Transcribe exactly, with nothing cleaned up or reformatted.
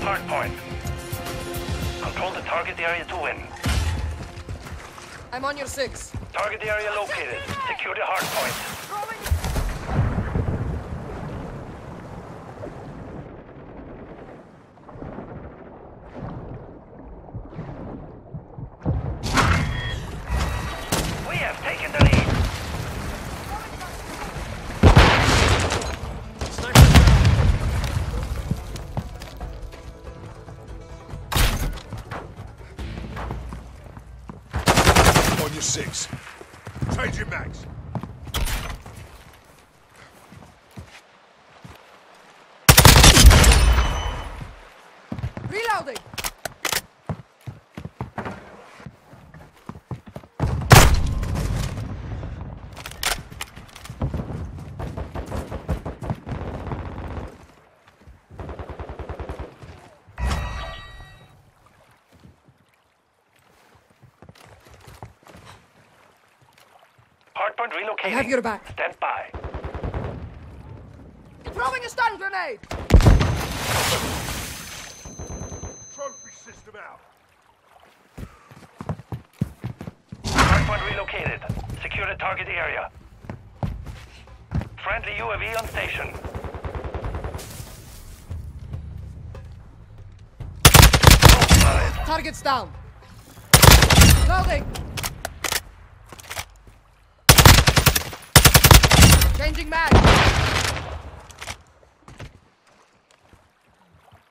Hardpoint. Control the target area to win. I'm on your six. Target area located. Secure the hardpoint. We have taken the lead. On your six. Change your mags. Reloading! Hardpoint relocating. I have your back. Stand by. Throwing a stun grenade! Trophy system out. Hardpoint relocated. Secure the target area. Friendly U A V on station. Oh, solid. Target's down. Loading! Changing mag.